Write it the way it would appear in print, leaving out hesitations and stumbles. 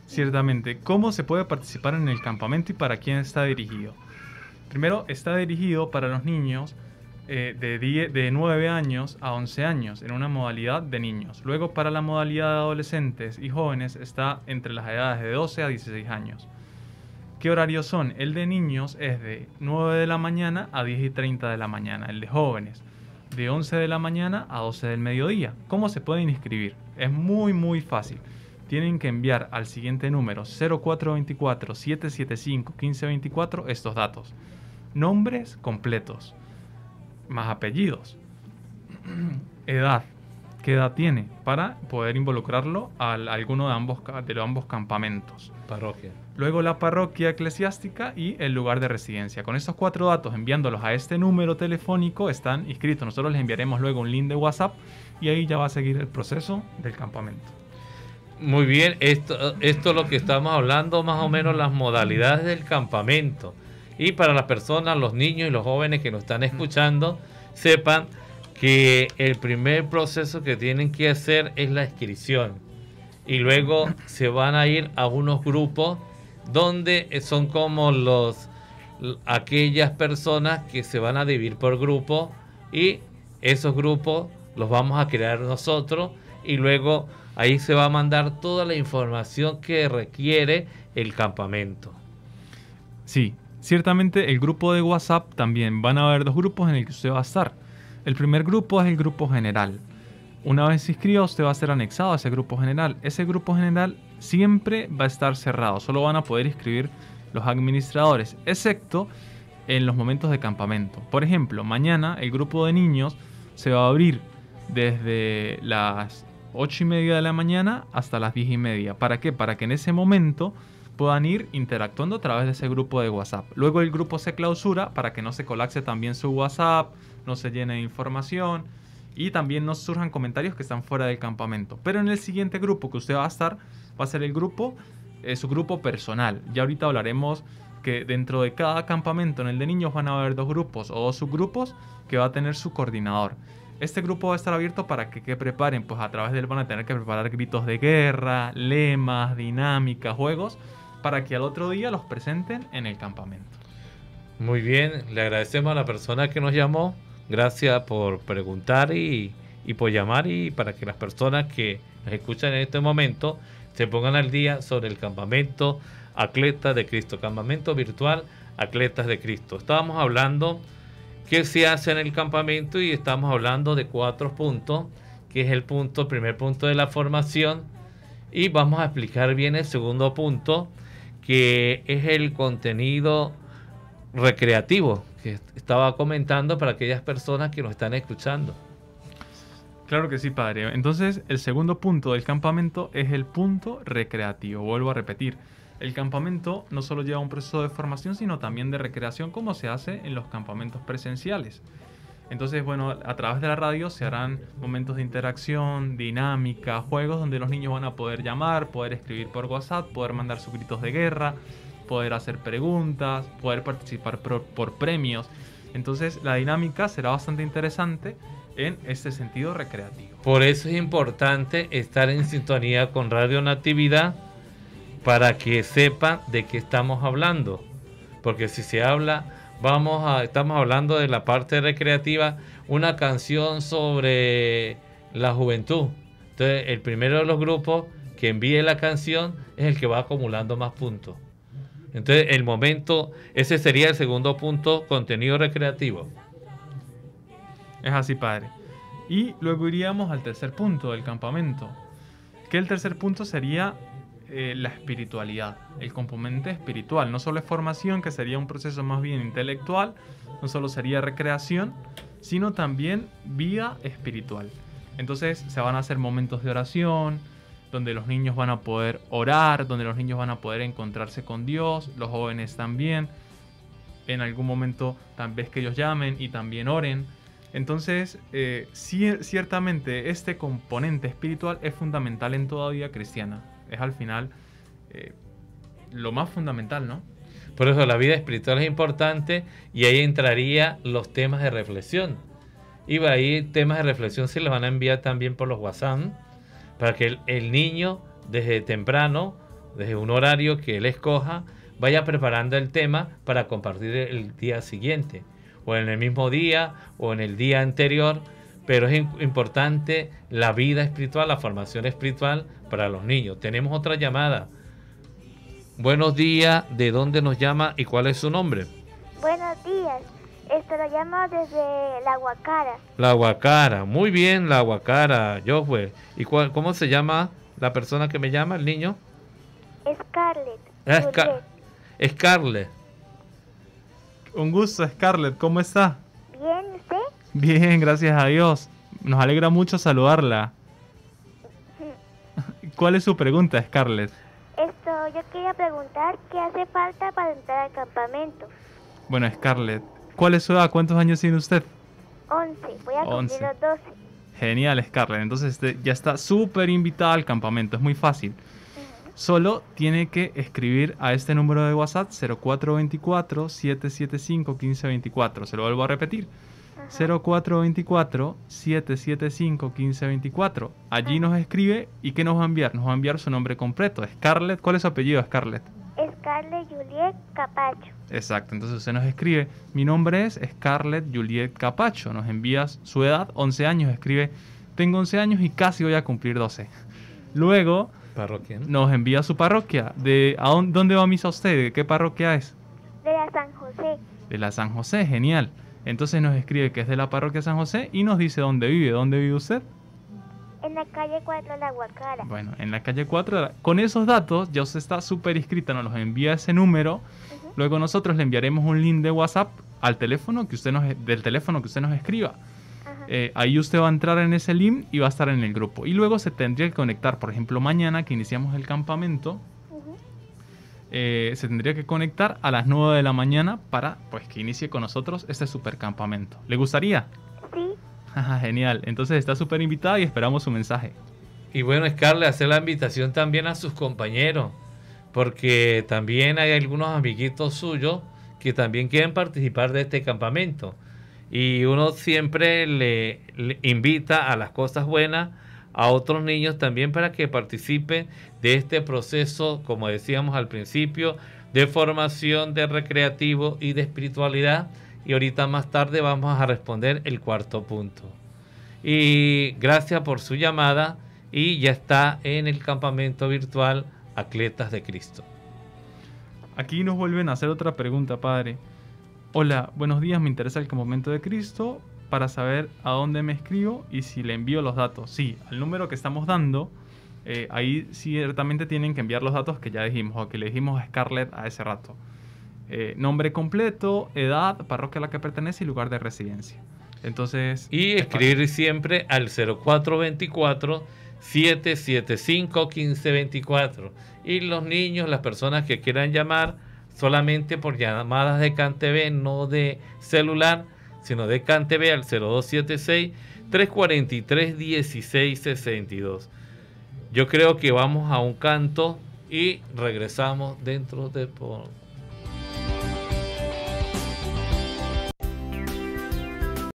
Ciertamente, ¿cómo se puede participar en el campamento y para quién está dirigido? Primero, está dirigido para los niños de 9 años a 11 años, en una modalidad de niños. Luego, para la modalidad de adolescentes y jóvenes, está entre las edades de 12 a 16 años. ¿Qué horarios son? El de niños es de 9 de la mañana a 10 y 30 de la mañana. El de jóvenes, de 11 de la mañana a 12 del mediodía. ¿Cómo se pueden inscribir? Es muy fácil. Tienen que enviar al siguiente número 0424-775-1524 estos datos. Nombres completos, más apellidos, edad, qué edad tiene, para poder involucrarlo a alguno de ambos campamentos. Parroquia. Luego la parroquia eclesiástica y el lugar de residencia. Con estos 4 datos, enviándolos a este número telefónico, están inscritos. Nosotros les enviaremos luego un link de WhatsApp y ahí ya va a seguir el proceso del campamento. Muy bien, esto es lo que estamos hablando, más o menos las modalidades del campamento. Y para las personas, los niños y los jóvenes que nos están escuchando, sepan que el primer proceso que tienen que hacer es la inscripción. Y luego se van a ir a unos grupos donde son como aquellas personas que se van a dividir por grupos, y esos grupos los vamos a crear nosotros, y luego ahí se va a mandar toda la información que requiere el campamento. Sí, ciertamente el grupo de WhatsApp también van a haber 2 grupos en el que usted va a estar. El primer grupo es el grupo general. Una vez se inscriba, usted va a ser anexado a ese grupo general. Ese grupo general siempre va a estar cerrado. Solo van a poder inscribir los administradores, excepto en los momentos de campamento. Por ejemplo, mañana el grupo de niños se va a abrir desde las 8:30 de la mañana hasta las 10:30. ¿Para qué? Para que en ese momento puedan ir interactuando a través de ese grupo de WhatsApp. Luego el grupo se clausura para que no se colapse también su WhatsApp, no se llene de información y también no surjan comentarios que están fuera del campamento. Pero en el siguiente grupo que usted va a estar, va a ser el grupo, su grupo personal. Ya ahorita hablaremos que dentro de cada campamento en el de niños van a haber 2 grupos o 2 subgrupos que va a tener su coordinador. Este grupo va a estar abierto para que preparen, pues a través de él van a tener que preparar gritos de guerra, lemas, dinámicas, juegos, para que al otro día los presenten en el campamento. Muy bien, le agradecemos a la persona que nos llamó. Gracias por preguntar y por llamar, y para que las personas que nos escuchan en este momento se pongan al día sobre el campamento Atletas de Cristo, campamento virtual Atletas de Cristo. Estábamos hablando qué se hace en el campamento y estamos hablando de 4 puntos, que es el primer punto de la formación, y vamos a explicar bien el segundo punto, que es el contenido recreativo que estaba comentando para aquellas personas que nos están escuchando. Claro que sí, padre. Entonces, el segundo punto del campamento es el punto recreativo. Vuelvo a repetir, el campamento no solo lleva un proceso de formación, sino también de recreación, como se hace en los campamentos presenciales. Entonces, bueno, a través de la radio se harán momentos de interacción, dinámica, juegos donde los niños van a poder llamar, poder escribir por WhatsApp, poder mandar sus gritos de guerra, poder hacer preguntas, poder participar por premios. Entonces, la dinámica será bastante interesante en este sentido recreativo. Por eso es importante estar en sintonía con Radio Natividad, para que sepan de qué estamos hablando. Porque si se habla, estamos hablando de la parte recreativa, una canción sobre la juventud. Entonces, el primero de los grupos que envíe la canción es el que va acumulando más puntos. Entonces, ese sería el segundo punto, contenido recreativo. Es así, padre. Y luego iríamos al tercer punto del campamento, que el tercer punto sería la espiritualidad, el componente espiritual. No solo es formación, que sería un proceso más bien intelectual, no solo sería recreación, sino también vida espiritual. Entonces se van a hacer momentos de oración, donde los niños van a poder orar, donde los niños van a poder encontrarse con Dios, los jóvenes también. En algún momento tal vez que ellos llamen y también oren. Entonces, ciertamente este componente espiritual es fundamental en toda vida cristiana. Es al final lo más fundamental, ¿no? Por eso la vida espiritual es importante, y ahí entraría los temas de reflexión. Y ahí temas de reflexión se los van a enviar también por los WhatsApp, para que el niño desde temprano desde un horario que él escoja, vaya preparando el tema para compartir el día siguiente, o en el mismo día, o en el día anterior. Pero es importante la vida espiritual, la formación espiritual para los niños. Tenemos otra llamada. Buenos días, ¿de dónde nos llama y cuál es su nombre? Buenos días, lo llamo desde La Guacara. La Guacara, muy bien, La Guacara, Josué. ¿Y cómo se llama la persona que me llama, el niño? Scarlett. Scarlett. Un gusto, Scarlett, ¿cómo está? Bien, ¿usted? Bien, gracias a Dios. Nos alegra mucho saludarla. ¿Cuál es su pregunta, Scarlett? Yo quería preguntar qué hace falta para entrar al campamento. Bueno, Scarlett, ¿cuál es su edad? ¿Cuántos años tiene usted? 11, voy a cumplir 11. los 12. Genial, Scarlett. Entonces ya está súper invitada al campamento. Es muy fácil. Solo tiene que escribir a este número de WhatsApp 0424-775-1524. Se lo vuelvo a repetir. 0424-775-1524. Allí nos escribe y ¿qué nos va a enviar? Nos va a enviar su nombre completo. Scarlett, ¿cuál es su apellido, Scarlett? Scarlett Juliet Capacho. Exacto, entonces usted nos escribe, mi nombre es Scarlett Juliet Capacho, nos envías su edad, 11 años, escribe, tengo 11 años y casi voy a cumplir 12. Luego Parroquia, ¿no? nos envía su parroquia, ¿dónde va a misa usted? ¿De qué parroquia es? De la San José. De la San José, genial. Entonces nos escribe que es de la parroquia San José y nos dice dónde vive usted. En la calle 4 La Guacara. Bueno, en la calle 4, con esos datos ya usted está súper inscrita, nos los envía ese número. Luego nosotros le enviaremos un link de WhatsApp al teléfono del teléfono que usted nos escriba. Ahí usted va a entrar en ese link y va a estar en el grupo. Y luego se tendría que conectar, por ejemplo, mañana que iniciamos el campamento, se tendría que conectar a las 9 de la mañana para pues que inicie con nosotros este super campamento. ¿Le gustaría? Sí. Genial. Entonces está súper invitada y esperamos su mensaje. Y bueno, Scarlett, hacer la invitación también a sus compañeros, porque también hay algunos amiguitos suyos que también quieren participar de este campamento. Y uno siempre le invita a las cosas buenas a otros niños también para que participen de este proceso, como decíamos al principio, de formación, de recreativo y de espiritualidad. Y ahorita más tarde vamos a responder el cuarto punto. Y gracias por su llamada y ya está en el campamento virtual Atletas de Cristo. Aquí nos vuelven a hacer otra pregunta, padre. Hola, buenos días, me interesa el campamento de Cristo para saber a dónde me escribo y si le envío los datos. Sí, al número que estamos dando, ahí ciertamente tienen que enviar los datos que ya dijimos o que le dijimos a Scarlett a ese rato. Nombre completo, edad, parroquia a la que pertenece y lugar de residencia. Entonces, y escribir siempre al 0424-775-1524. Y los niños, las personas que quieran llamar, solamente por llamadas de CanTV, no de celular, sino de CanTV al 0276-343-1662. Yo creo que vamos a un canto y regresamos dentro de poco.